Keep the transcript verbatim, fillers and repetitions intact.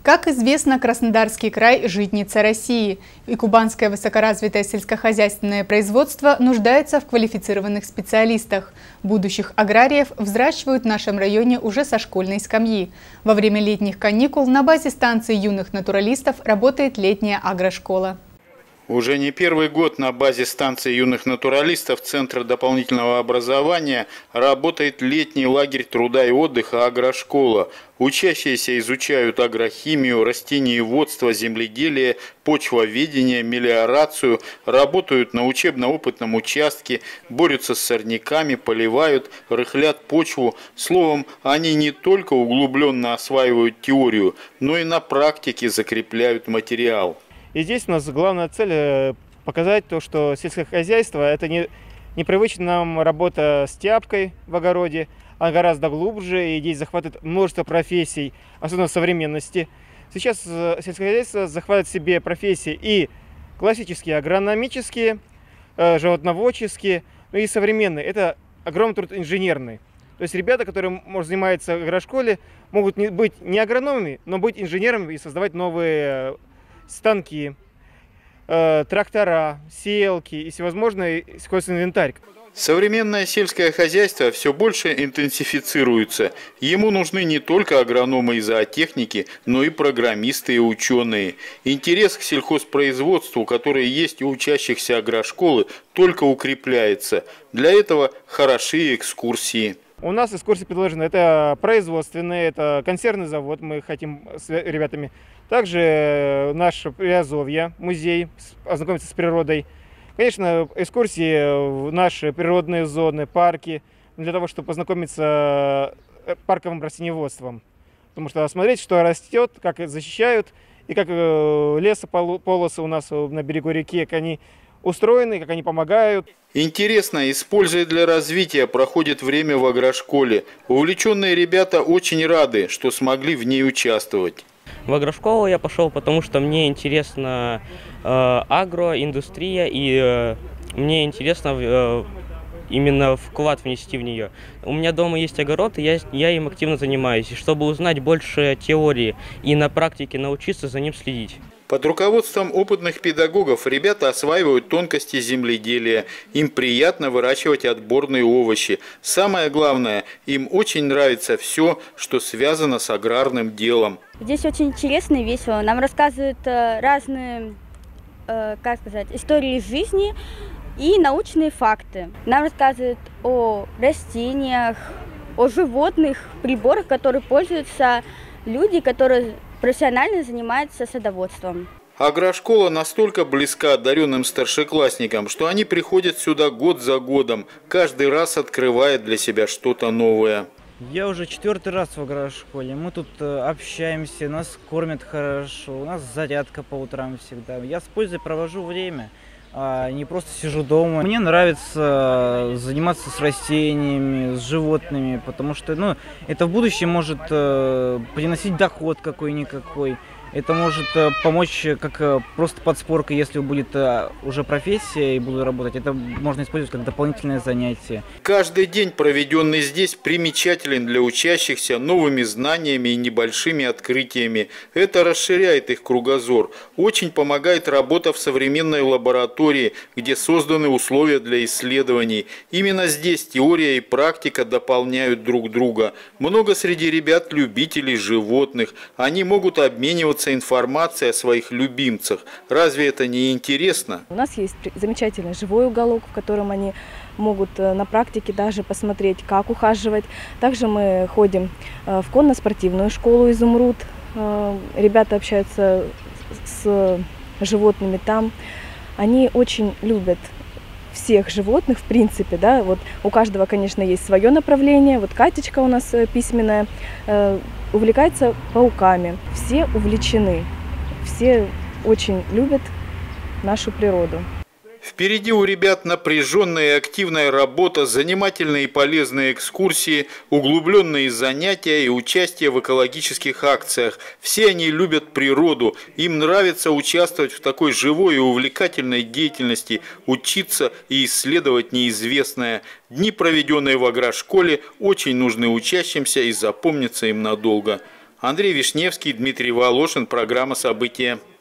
Как известно, Краснодарский край – житница России, и кубанское высокоразвитое сельскохозяйственное производство нуждается в квалифицированных специалистах. Будущих аграриев взращивают в нашем районе уже со школьной скамьи. Во время летних каникул на базе станции юных натуралистов работает летняя агрошкола. Уже не первый год на базе станции юных натуралистов Центра дополнительного образования работает летний лагерь труда и отдыха «Агрошкола». Учащиеся изучают агрохимию, растениеводство, земледелие, почвоведение, мелиорацию, работают на учебно-опытном участке, борются с сорняками, поливают, рыхлят почву. Словом, они не только углубленно осваивают теорию, но и на практике закрепляют материал. И здесь у нас главная цель – показать то, что сельское хозяйство – это не, непривычная нам работа с тяпкой в огороде, а гораздо глубже, и здесь захватывает множество профессий, особенно в современности. Сейчас сельское хозяйство захватывает в себе профессии и классические, агрономические, животноводческие, но и современные. Это огромный труд инженерный. То есть ребята, которые может, занимаются в агрошколе, могут не, быть не агрономами, но быть инженерами и создавать новые станки, э, трактора, сеялки и всевозможный сельскохозяйственный инвентарь. Современное сельское хозяйство все больше интенсифицируется. Ему нужны не только агрономы и зоотехники, но и программисты и ученые. Интерес к сельхозпроизводству, который есть у учащихся агрошколы, только укрепляется. Для этого хороши экскурсии. У нас экскурсии предложены. Это производственные, это консервный завод, мы хотим с ребятами. Также наш Приазовье, музей, ознакомиться с природой. Конечно, экскурсии в наши природные зоны, парки, для того, чтобы познакомиться с парковым растениеводством. Потому что смотреть, что растет, как защищают, и как лесополосы у нас на берегу реки, как они устроены, как они помогают. Интересно, используя для развития, проходит время в агрошколе. Увлеченные ребята очень рады, что смогли в ней участвовать. В агрошколу я пошел, потому что мне интересна э, агроиндустрия, и э, мне интересно э, именно вклад внести в нее. У меня дома есть огород, и я, я им активно занимаюсь. И чтобы узнать больше теории и на практике научиться за ним следить. Под руководством опытных педагогов ребята осваивают тонкости земледелия. Им приятно выращивать отборные овощи. Самое главное, им очень нравится все, что связано с аграрным делом. Здесь очень интересно и весело. Нам рассказывают разные, как сказать, истории жизни и научные факты. Нам рассказывают о растениях, о животных, приборах, которые пользуются люди, которые профессионально занимаются садоводством. Агрошкола настолько близка одаренным старшеклассникам, что они приходят сюда год за годом, каждый раз открывая для себя что-то новое. Я уже четвертый раз в агрошколе. Мы тут общаемся, нас кормят хорошо, у нас зарядка по утрам всегда. Я с пользой провожу время, а не просто сижу дома. Мне нравится заниматься с растениями, с животными, потому что ну, это в будущем может приносить доход какой-никакой. Это может помочь как просто подспорка, если будет уже профессия и буду работать. Это можно использовать как дополнительное занятие. Каждый день, проведенный здесь, примечателен для учащихся новыми знаниями и небольшими открытиями. Это расширяет их кругозор. Очень помогает работа в современной лаборатории, где созданы условия для исследований. Именно здесь теория и практика дополняют друг друга. Много среди ребят любителей животных. Они могут обмениваться информацией о своих любимцах. Разве это не интересно? У нас есть замечательный живой уголок, в котором они могут на практике даже посмотреть, как ухаживать. Также мы ходим в конно-спортивную школу «Изумруд». Ребята общаются с животными там. Они очень любят всех животных, в принципе, да, вот у каждого, конечно, есть свое направление. Вот Катечка у нас письменная, э, увлекается пауками. Все увлечены, все очень любят нашу природу. Впереди у ребят напряженная и активная работа, занимательные и полезные экскурсии, углубленные занятия и участие в экологических акциях. Все они любят природу, им нравится участвовать в такой живой и увлекательной деятельности, учиться и исследовать неизвестное. Дни, проведенные в агрошколе, очень нужны учащимся и запомнятся им надолго. Андрей Вишневский, Дмитрий Волошин. Программа «События».